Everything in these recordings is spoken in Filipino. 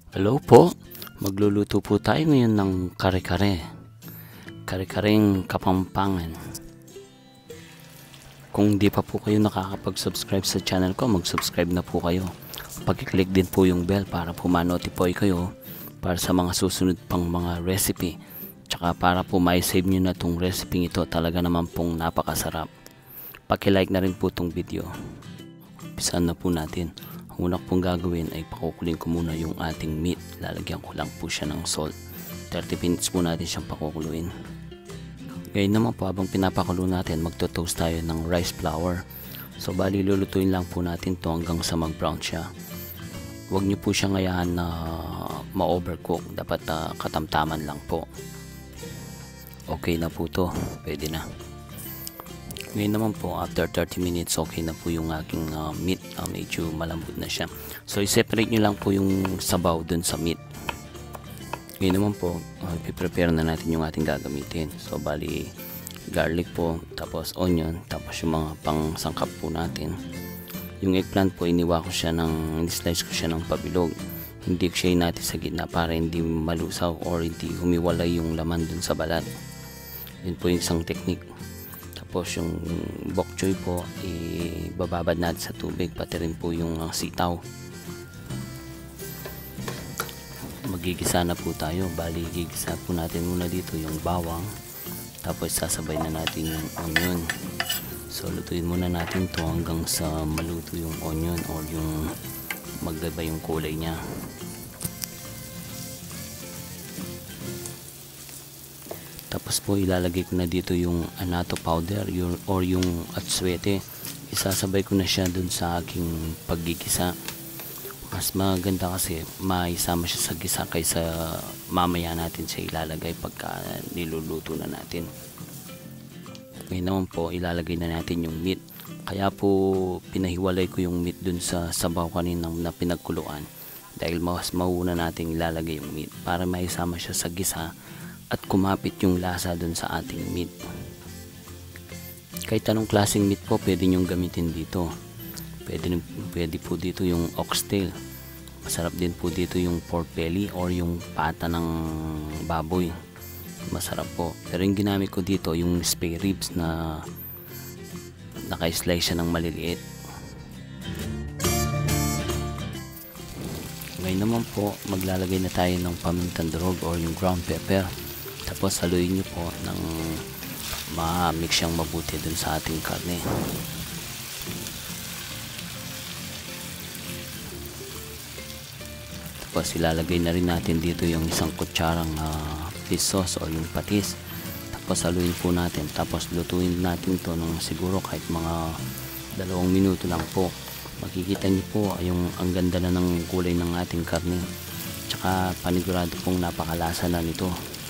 Hello po, magluluto po tayo ngayon ng kare-kare. Kare-kareng Kapampangan. Kung di pa po kayo nakakapag-subscribe sa channel ko, mag-subscribe na po kayo. Pag-click din po yung bell para po ma-notify kayo para sa mga susunod pang mga recipe. Tsaka para po ma-save nyo na tong recipe ito, talaga naman pong napakasarap. Paki-like na rin po tong video. Umpisahan na po natin. Ang una pong gagawin ay pakukulin ko muna yung ating meat. Lalagyan ko lang po siya ng salt. 30 minutes po natin siyang pakukuluin. Ngayon naman po, habang pinapakulo natin, magto-toast tayo ng rice flour. So bali lulutuin lang po natin to hanggang sa mag-brown siya. Huwag nyo po siyang ngayahan na ma-overcook. Dapat katamtaman lang po. Okay na po to. Pwede na. Ngayon naman po, after 30 minutes, okay na po yung aking meat. Medyo malambot na siya. So, i-separate nyo lang po yung sabaw dun sa meat. Ngayon naman po, i-prepare na natin yung ating gagamitin. So, bali, garlic po, tapos onion, tapos yung mga pang sangkap po natin. Yung eggplant po, in-slice ko siya ng pabilog. Hindi ko siya natin sa gitna para hindi malusaw or hindi humiwalay yung laman dun sa balat. Yun po yung isang technique. Tapos yung bok choy po, ibababad natin sa tubig, pati rin po yung sitaw. Magigisa na po tayo. Bali, gigisa po natin muna dito yung bawang. Tapos sasabay na natin yung onion. So, lutuin muna natin to hanggang sa maluto yung onion or yung magdaba yung kulay niya. Tapos po ilalagay ko na dito yung Annatto powder or yung atsuete. Isasabay ko na siya dun sa aking paggigisa. Mas maganda kasi maisama siya sa gisa kaysa mamaya natin siya ilalagay pagka niluluto na natin. Ngayon naman po ilalagay na natin yung meat. Kaya po pinahiwalay ko yung meat dun sa sabaw kanina na pinagkuluan. Dahil mas mauna natin ilalagay yung meat para maisama siya sa gisa at kumapit yung lasa dun sa ating meat. Kahit anong klaseng meat po pwede nyong gamitin dito. Pwede po dito yung Oaxtail. Masarap din po dito yung pork belly or yung pata ng baboy. Masarap po. Pero yung ginamit ko dito yung spare ribs na naka-slice siya ng maliliit. Ngayon naman po maglalagay na tayo ng pamintang durog or yung ground pepper. Tapos haluin nyo po ng ma-mix siyang mabuti dun sa ating karne. Tapos ilalagay na rin natin dito yung isang kutsarang fish sauce o yung patis. Tapos haluin po natin. Tapos lutuin natin to ng siguro kahit mga 2 minuto lang po. Makikita nyo po yung ang ganda na ng kulay ng ating karne. Tsaka panigurado pong napakalasa na nito.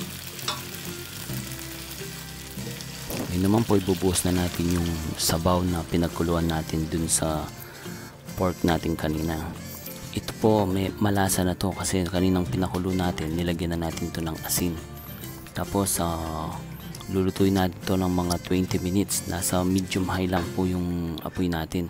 Ngayon naman po ibubuhos na natin yung sabaw na pinagkuluan natin dun sa pork natin kanina. Ito po may malasa na to kasi kaninang pinakulo natin nilagyan na natin to ng asin. Tapos lulutuin natin to ng mga 20 minutes. Nasa medium high lang po yung apoy natin.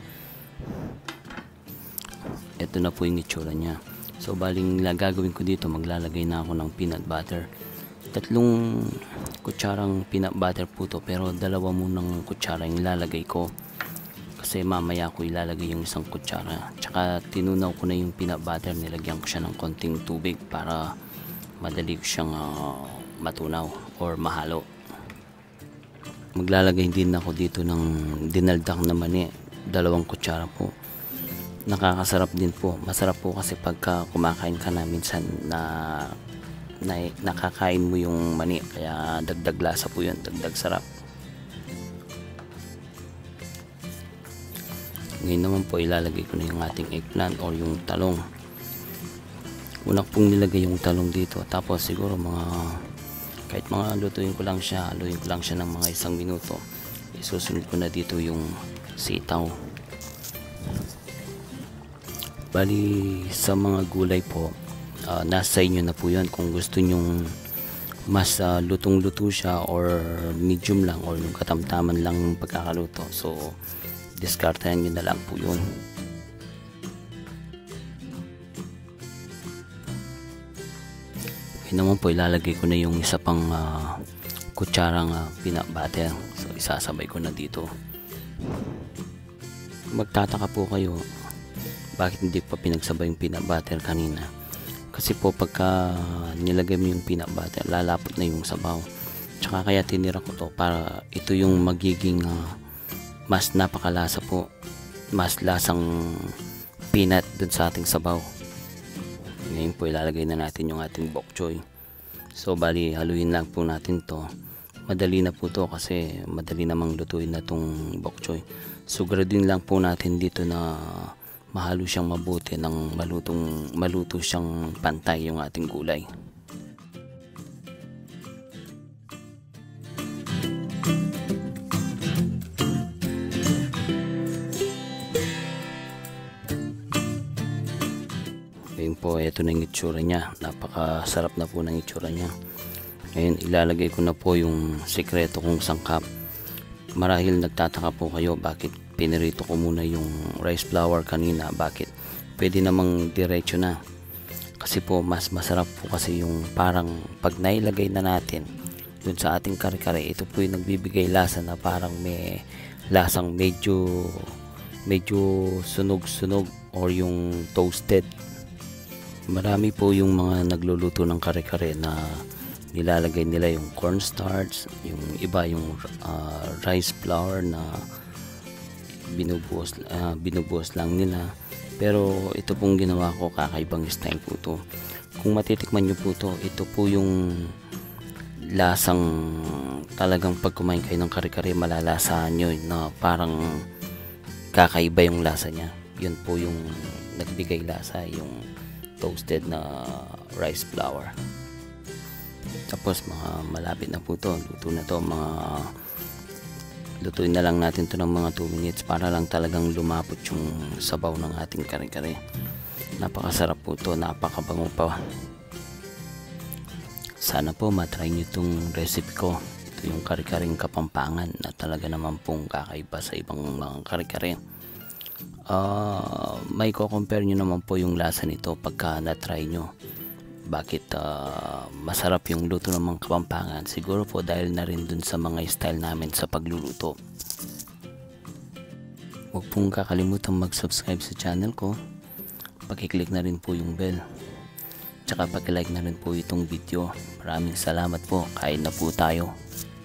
Ito na po yung itsura niya. So baling gagawin ko dito, maglalagay na ako ng peanut butter. 3 kutsarang peanut butter po to, pero 2 munang kutsara yung ilalagay ko kasi mamaya ko ilalagay yung 1 kutsara. Tsaka tinunaw ko na yung peanut butter, nilagyan ko siya ng konting tubig para madali ko siyang matunaw or mahalo. Maglalagay din ako dito ng dinaldak na mani, 2 kutsara po. Nakakasarap din po. Masarap po kasi pagka kumakain ka na minsan na nakakain mo yung mani, kaya dagdag lasa po yun, dagdag sarap. Ngayon naman po ilalagay ko na yung ating eggplant or yung talong. Una pong nilagay yung talong dito, tapos siguro kahit mga lutuin ko lang siya, haluin ko lang siya ng mga 1 minuto. Isusunod ko na dito yung sitaw. Bali sa mga gulay po, nasa inyo na po yun kung gusto nyong mas lutong-luto siya or medium lang or yung katamtaman lang yung pagkakaluto. So diskartehan nyo na lang po yun. Ngayon naman po ilalagay ko na yung isa pang kutsarang peanut butter. So isasabay ko na dito. Magtataka po kayo bakit hindi pa pinagsabay yung peanut butter kanina. Kasi po pagka nilagay mo yung peanut butter, lalapot na yung sabaw. Tsaka kaya tinira ko to para ito yung magiging mas napakalasa po. Mas lasang peanut dun sa ating sabaw. Ngayon po ilalagay na natin yung ating bok choy. So bali haluin lang po natin to. Madali na po to kasi madali namang lutuin na tong bok choy. So graduin lang po natin dito na mahalo siyang mabuti ng maluto siyang pantay yung ating gulay. Ngayon po, ito na yung itsura niya. Napakasarap na po ng itsura niya. Ngayon, ilalagay ko na po yung sikreto kong sangkap. Marahil nagtataka po kayo bakit pinirito ko muna yung rice flour kanina. Bakit? Pwede namang diretso na. Kasi po, mas masarap po kasi yung parang pag nailagay na natin dun sa ating kare-kare, ito po yung nagbibigay lasa na parang may lasang medyo sunog-sunog or yung toasted. Marami po yung mga nagluluto ng kare-kare na nilalagay nila yung cornstarch, yung iba yung rice flour na binubuhos lang nila. Pero ito pong ginawa ko, kakaibang style po to. Kung matitikman nyo po to, ito po yung lasang talagang pag kumain kayo ng kare-kare, malalasahan nyo na parang kakaiba yung lasa nya. Yun po yung nagbigay lasa, yung toasted na rice flour. Tapos mga malapit na po to, luto na to. Lutuin na lang natin to ng mga 2 minutes para lang talagang lumapot yung sabaw ng ating kare-kare. Napakasarap po to, napakabango pa. Sana po matry nyo itong recipe ko. Ito yung kare-kareng Kapampangan na talaga naman pong kakaiba sa ibang mga kare-kare. May ko-compare nyo naman po yung lasa nito pagka na-try nyo. Bakit masarap yung luto ng mga Kapampangan? Siguro po dahil na rin dun sa mga style namin sa pagluluto. Huwag pong kakalimutan mag-subscribe sa channel ko. Pakiclick na rin po yung bell. Tsaka pakilike na rin po itong video. Maraming salamat po. Kain na po tayo.